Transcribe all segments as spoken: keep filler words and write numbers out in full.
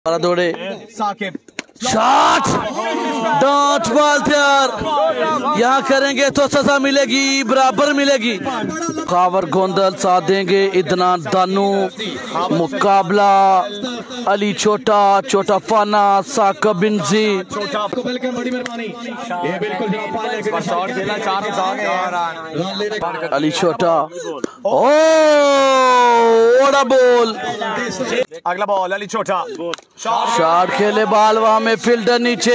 दौड़े Saqib shot dot ball तैयार। यहाँ करेंगे तो सजा मिलेगी, बराबर मिलेगी। कावर गोंदल साथ देंगे, इदना दानू मुकाबला अली छोटा छोटा फाना साकिब बिनजी। अली छोटा ओ बोल, अगला बॉल अली छोटा शॉट खेले बाल वहां में फील्डर नीचे,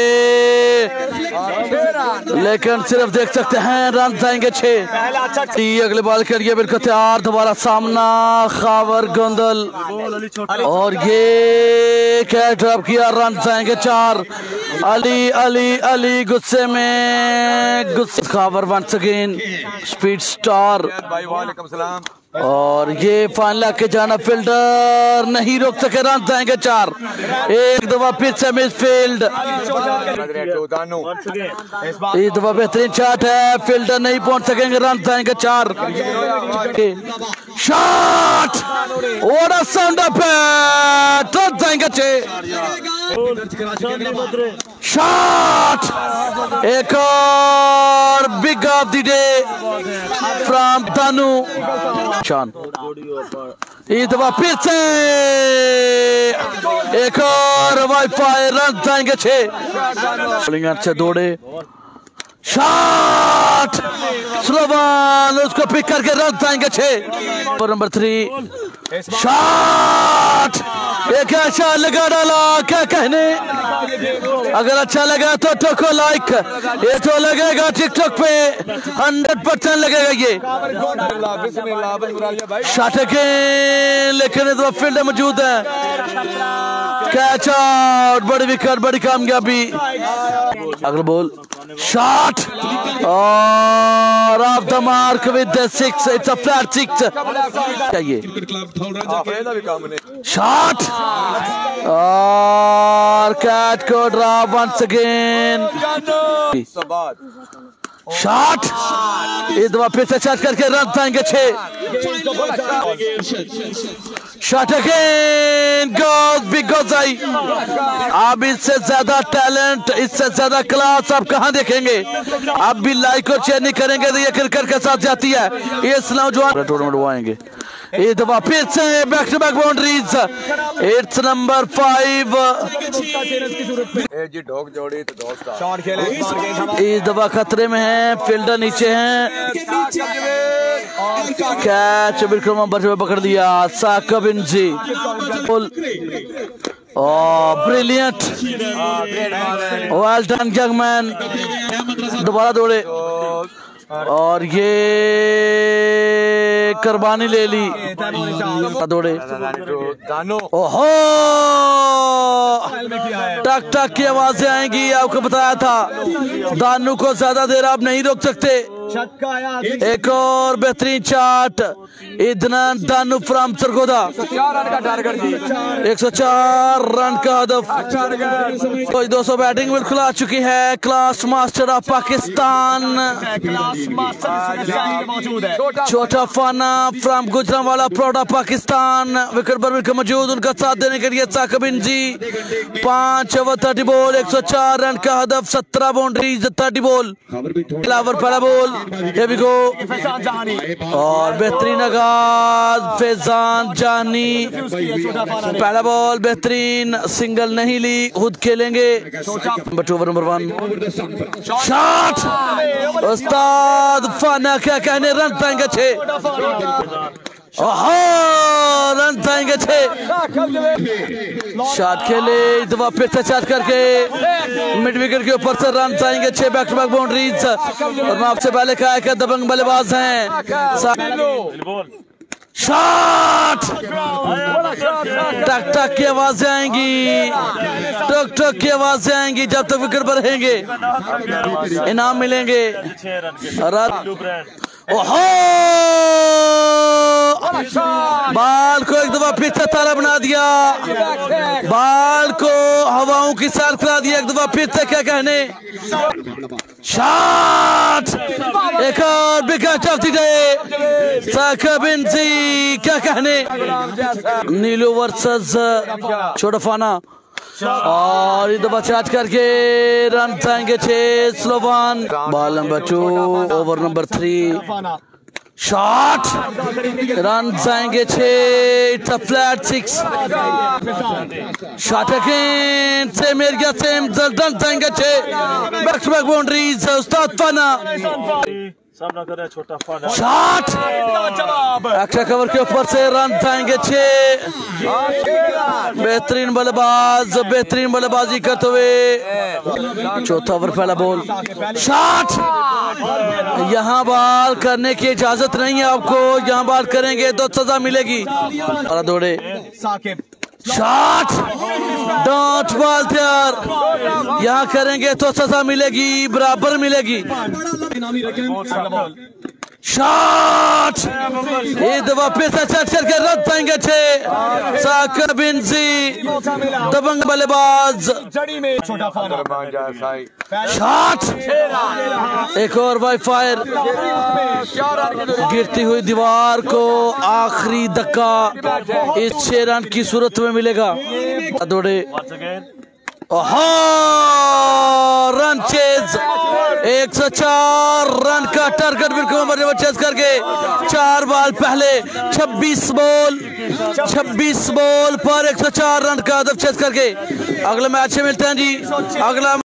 लेकिन सिर्फ देख सकते हैं रन जाएंगे छह। अगले बॉल करिए बिल्कुल तैयार, दोबारा सामना खावर गोंदल और ये कैच ड्रॉप किया, रन जाएंगे चार। अली अली अली गुस्से में गुस्से Khawar once again speed star और ये फाइनल के जाना फील्डर नहीं रोक सके, रन जाएंगे चार। एक दफा फिर से मिस फील्ड, इस दफा बेहतरीन शॉट है, फील्डर नहीं पहुंच सकेंगे, रन जाएंगे चार। शॉट और साउंड अप रन जाएंगे छह। शॉट एक और big of the day from Danu Shan. इस दफा फिर से एक और वाईफाई, रन जाएंगे छह। बॉलिंग से दौड़े शॉट स्लोवान, उसको पिक करके रन जाएंगे छह। नंबर थ्री शॉट, एक अच्छा लगा डाला, क्या कहने। अगर अच्छा लगा तो ठोको लाइक, ये तो लगेगा टिकटॉक पे हंड्रेड परसेंट लगेगा ये शॉट के, लेकिन तो फील्ड मौजूद है। कैच आउट, बड़ी विकेट, बड़ी कामयाबी। अगला बॉल शॉट और off the mark with the six, it's a flat six चाहिए। शॉट और कैच को ड्रॉप वंस अगेन। शॉट इस दफा फिर से शॉट करके रन जाएंगे छह। शॉट अगेन गोल बिग गोजाई। अब इससे ज्यादा टैलेंट, इससे ज्यादा क्लास आप कहां देखेंगे। आप भी लाइक और शेयर नहीं करेंगे तो ये क्रिकेट के साथ जाती है। ये नौजवान टूर्नामेंट वो आएंगे। इस दफा फिर से back to back boundaries, it's number five. इस दफा खतरे में है, फील्डर नीचे हैं। कैच बिल्कुल नंबर पकड़ लिया Saqib Binji. Brilliant, well done young man. दोबारा दौड़े और ये कुर्बानी ले ली, दौड़े। ओहो टक टक की आवाजें आएंगी, आपको बताया था दानू को ज्यादा देर आप नहीं रोक सकते। एक और बेहतरीन शॉट, इतना दानू फ्रॉम सरगोदा, एक सौ चार रन का हदफ। दो सौ बैटिंग बिल्कुल आ चुकी है। क्लास मास्टर ऑफ पाकिस्तान छोटा फाना from Gujranwala proud of Pakistan, wicket पर विकेट मौजूद, उनका साथ देने के लिए साकिब बिनजी। पांच ओवर थर्टी बॉल, एक सौ चार रन का हदफ, सत्रह बाउंड्रीज, थर्टी बॉल। पहला बॉल और बेहतरीन आगाज फैजान जानी। पहला बॉल बेहतरीन, सिंगल नहीं ली, खुद खेलेंगे। ओवर नंबर वन शॉट, उस्ताद फाना क्या कहने, रन जाएंगे छह। रन जाएंगे छह। शॉट खेले, इस दफा फिर से शॉट करके मिड विकेट के ऊपर से रन जाएंगे छह, बैक टू बैक बाउंड्रीज। और मैं आपसे पहले कहा कि दबंग बल्लेबाज हैं। शॉट टक टक की आवाजें आएंगी, टक टक की आवाजें आएंगी, जब तक विकेट पर रहेंगे इनाम मिलेंगे। ओहो बाल को एक दफा फिर से तारा बना दिया, बाल को हवाओं की साथ खिला दिया एक दफा फिर से, क्या कहने। शॉट एक और wicket of the day Saqib Binji, क्या कहने। नीलू वर्सेस छोटा फाना। और ये दफा चार्ज करके रन जाएंगे छह slow one. Ball number two, over number three, shot, run जाएंगे छह। It's a flat six. Shot again, same area same, run जाएंगे छह। बैक टू बैक बाउंड्रीज उस्ताद फाना। सामना कर रहा है छोटा फाना। शॉट, एक्स्ट्रा कवर के ऊपर से रन जाएंगे छह। बेहतरीन बल्लेबाज, बेहतरीन बल्लेबाजी करते हुए चौथा ओवर पहला बॉल। शॉट, यहाँ बॉल करने की इजाजत नहीं है आपको, यहाँ बॉल करेंगे तो सजा मिलेगी। दौड़े, शॉट, डॉट बॉल तैयार, यहाँ करेंगे तो सजा मिलेगी, बराबर मिलेगी। शॉट, ये दफा पैसा चढ़ चढ़ के रन जाएंगे छह। साकिब बिनजी, दबंग बल्लेबाज। शॉट, एक और वाई फायर, गिरती हुई दीवार को आखिरी धक्का इस छह रन की सूरत में मिलेगा। दौड़े, रन चेज, एक सौ चार रन का टारगेट बिल्कुल चेज करके चार बॉल पहले छब्बीस बॉल छब्बीस बॉल पर एक सौ चार रन का हदफ चेज करके अगले मैच में मिलते हैं जी। अगला